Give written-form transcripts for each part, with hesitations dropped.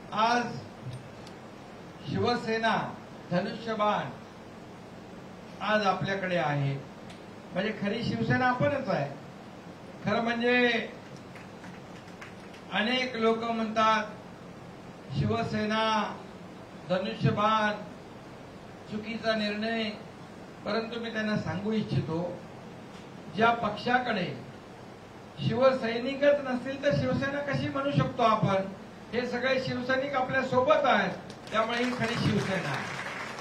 आज शिवसेना धनुष्यबाण आज आपल्याकडे आहे, म्हणजे खरी शिवसेना आपणच आहे. खरं म्हणजे अनेक लोक म्हणतात शिवसेना धनुष्यबाण चुकीचा निर्णय, परंतु मी त्यांना सांगू इच्छितो, ज्या पक्षाकडे शिवसैनिकच नसतील तर शिवसेना कशी म्हणू शकतो आपण? हे सगळे शिवसैनिक आपल्या सोबत आहेत, त्यामुळे ही खरी शिवसेना आहे.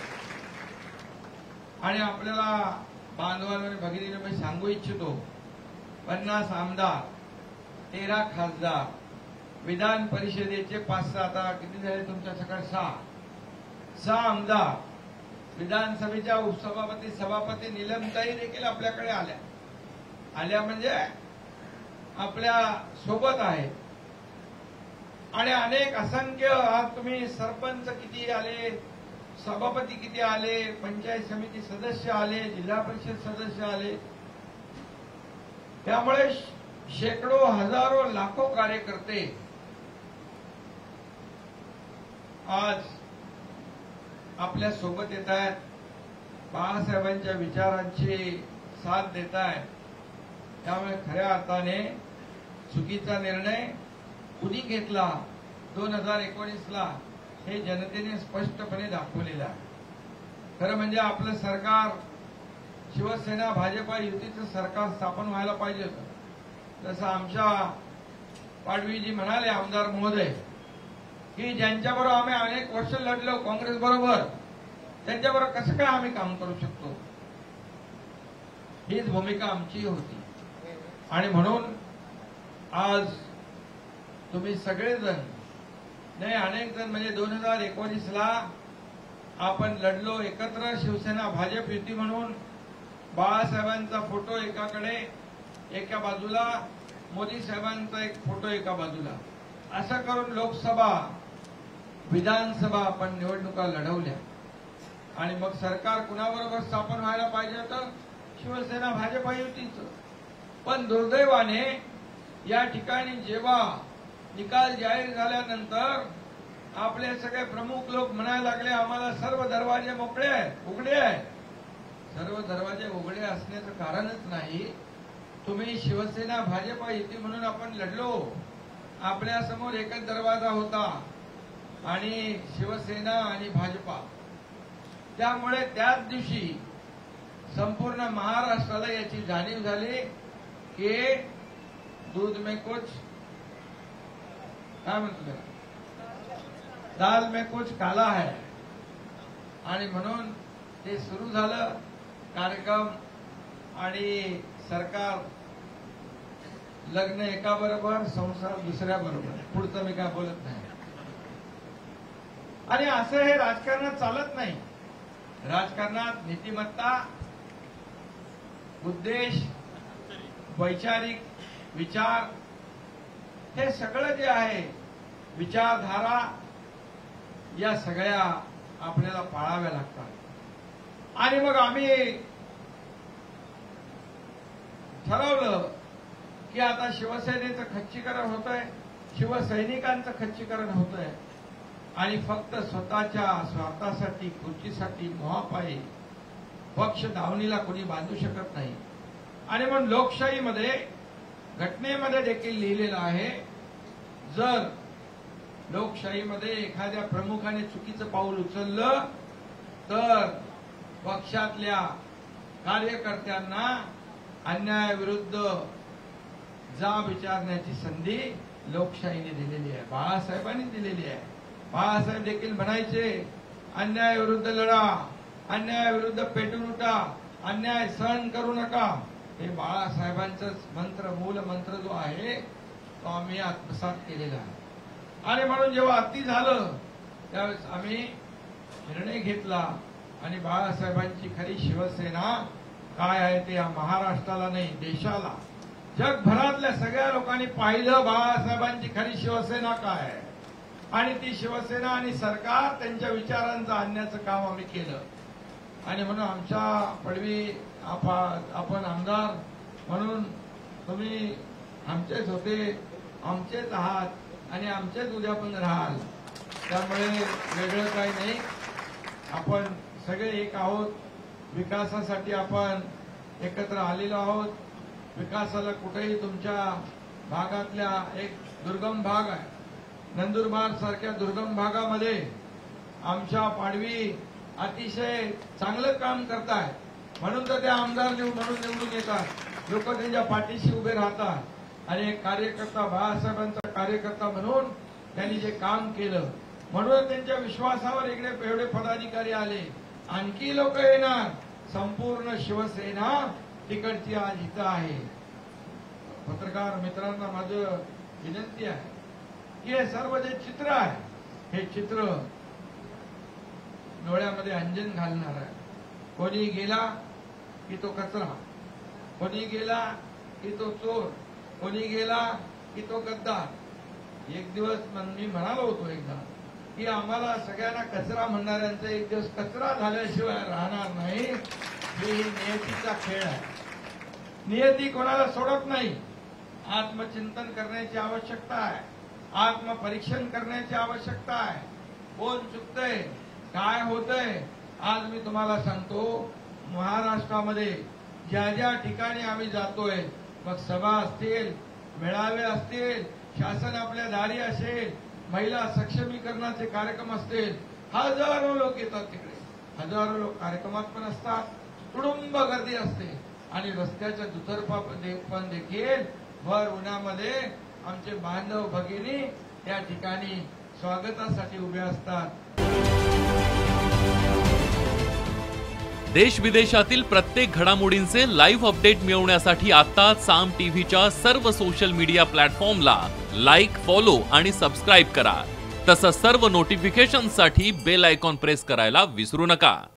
आणि आपल्याला बांधवांना भगिनींना मी सांगू इच्छितो, 50 आमदार, 13 खासदार, विधान परिषदेचे 5-6, आता किती झाले तुमच्या सकाळ 6 आमदार, विधानसभेच्या उपसभापती सभापती नीलमताई देखील आपल्याकडे आल्या म्हणजे आपल्या सोबत आहे. आणि अनेक असंख्य, आज तुम्ही सरपंच किती आले, सभापती किती आले, पंचायत समिती सदस्य आले, जिल्हा परिषद सदस्य आले, त्यामुळे शेकडो, हजारो, लाखो कार्यकर्ते आज आपल्या सोबत येत आहेत, बाळासाहेबांच्या विचारांची साथ देत आहेत. त्यामुळे खऱ्या अर्थाने चुकीचा निर्णय कुणी घेतला 2019ला हे जनतेने स्पष्टपणे दाखवलेलं आहे. खरं म्हणजे आपलं सरकार शिवसेना भाजपा युतीचं सरकार स्थापन व्हायला पाहिजे होतं. जसं आमच्या पाडवीजी म्हणाले, आमदार महोदय, की ज्यांच्याबरोबर आम्ही अनेक वर्ष लढलो काँग्रेस बरोबर, त्यांच्याबरोबर कसं काय आम्ही काम करू शकतो, हीच भूमिका आमची होती. आणि म्हणून आज तुम्ही सगळेजण, नाही अनेक जण, म्हणजे 2019ला आपण लढलो एकत्र शिवसेना भाजप युती म्हणून. बाळासाहेबांचा फोटो एकाकडे, एका बाजूला मोदी साहेबांचा एक फोटो एका बाजूला, असं करून लोकसभा विधानसभा आपण निवडणुका लढवल्या. आणि मग सरकार कुणाबरोबर स्थापन व्हायला पाहिजे होतं? शिवसेना भाजपा युतीचं. पण दुर्दैवाने या ठिकाणी जेव्हा निकाल जाहीर झाल्यानंतर आपले सगळे प्रमुख लोक म्हणायला लागले, आम्हाला सर्व दरवाजे मोकळे आहेत, उघडे आहेत. सर्व दरवाजे उघडे असण्याचं कारणच नाही. तुम्ही शिवसेना भाजपा युती म्हणून आपण लढलो, आपल्यासमोर एकच दरवाजा होता, आणि शिवसेना आणि भाजपा. त्यामुळे त्याच दिवशी संपूर्ण महाराष्ट्राला याची जाणीव झाली की दूध में कुछ, काय म्हणतो, दाल में कुछ काला है. आणि म्हणून ते सुरू झालं कार्यक्रम. आणि सरकार, लग्न एका बरोबर, संसार दुसऱ्या बरोबर, पुढचं मी काय बोलत नाही. आणि असं हे राजकारणात चालत नाही. राजकारणात नीतिमत्ता, उद्देश, वैचारिक विचार, हे सगळं जे आहे, विचारधारा, या सगळ्या आपल्याला पाळाव्या लागतात. आणि मग आम्ही ठरवलं की आता शिवसेनेचं खच्चीकरण होतंय, शिवसैनिकांचं खच्चीकरण होतंय, आणि फक्त स्वतःच्या स्वार्थासाठी, खुर्चीसाठी, मोहापायी पक्ष दावणीला कोणी बांधू शकत नाही. आणि म्हणून लोकशाहीमध्ये, घटनेमध्ये देखील लिहिलेलं आहे, जर लोकशाहीमध्ये एखाद्या प्रमुखाने चुकीचं पाऊल उचललं तर पक्षातल्या कार्यकर्त्यांना अन्यायाविरुद्ध जाब विचारण्याची संधी लोकशाहीने दिलेली आहे, बाळासाहेबांनी दिलेली आहे. बाळासाहेब देखील म्हणायचे, अन्यायाविरुद्ध लढा, अन्यायाविरुद्ध पेटून उठा, अन्याय सहन करू नका. हे बाळासाहेबांचंच मंत्र, मूल मंत्र जो आहे तो आम्ही आत्मसात केलेला आहे. आणि म्हणून जेव्हा अति झालं त्यावेळेस आम्ही निर्णय घेतला, आणि बाळासाहेबांची खरी शिवसेना काय आहे ते या महाराष्ट्राला नाही, देशाला, जगभरातल्या सगळ्या लोकांनी पाहिलं बाळासाहेबांची खरी शिवसेना काय आहे. आणि ती शिवसेना आणि सरकार त्यांच्या विचारांचं आणण्याचं काम आम्ही केलं. आणि म्हणून आमच्या पडवी आपण आमदार म्हणून तुम्ही आमचेच होते, आमचेच आहात, आणि आमचेच उद्या पण राहाल. त्यामुळे वेगळं काही नाही, आपण सगळे एक आहोत. विकासासाठी आपण एकत्र आलेलो आहोत. विकासाला कुठेही तुमच्या भागातल्या एक दुर्गम भाग आहे, नंदुरबार सारख्या दुर्गम भागामध्ये आमच्या पाडवी अतिशय चांगलं काम करतायत, म्हणून तर ते आमदार म्हणून निवडून येतात. लोक त्यांच्या पाठीशी उभे राहतात आणि एक कार्यकर्ता, बाळासाहेबांचा कार्यकर्ता म्हणून त्यांनी जे काम केलं, म्हणून त्यांच्या विश्वासावर इकडे एवढे पदाधिकारी आले. आणखी लोक येणार. संपूर्ण शिवसेना तिकडची आज इथं आहे. पत्रकार मित्रांना माझं विनंती आहे की हे सर्व जे चित्र आहे, हे चित्र डोळ्यामध्ये अंजन घालणार आहे. कोणी गेला की तो कचरा, कोणी गेला की तो चोर, कोणी गेला की तो गद्दार. एक दिवस मी म्हणालो होतो एकदा की आम्हाला सगळ्यांना कचरा म्हणणाऱ्यांचा एक दिवस कचरा झाल्याशिवाय राहणार नाही. हे नियतीचा खेळ आहे. नियती कोणाला सोडत नाही. आत्मचिंतन करण्याची आवश्यकता आहे, आत्मपरीक्षण करण्याची आवश्यकता आहे. कोण चुकतंय, काय होतंय, आज मी तुम्हाला सांगतो. महाराष्ट्रामध्ये ज्या ज्या ठिकाणी आम्ही जातोय, मग सभा असतील, मेळावे असतील, शासन आपल्या दारी असेल, महिला सक्षमीकरणाचे कार्यक्रम असतील, हजारो लोक येतात तिकडे. हजारो लोक कार्यक्रमात पण असतात, कुटुंब गर्दी असते आणि रस्त्याच्या दुतर्फा पण देखील भर उन्हामध्ये आमचे बांधव भगिनी त्या ठिकाणी स्वागतासाठी उभे असतात. देश विदेशातील प्रत्येक घडामोडींचे लाईव्ह अपडेट मिळवण्यासाठी आता साम टीव्हीच्या सर्व सोशल मीडिया प्लॅटफॉर्मला लाईक, फॉलो आणि सबस्क्राईब करा. तसंच सर्व नोटिफिकेशनसाठी बेल आयकॉन प्रेस करायला विसरू नका.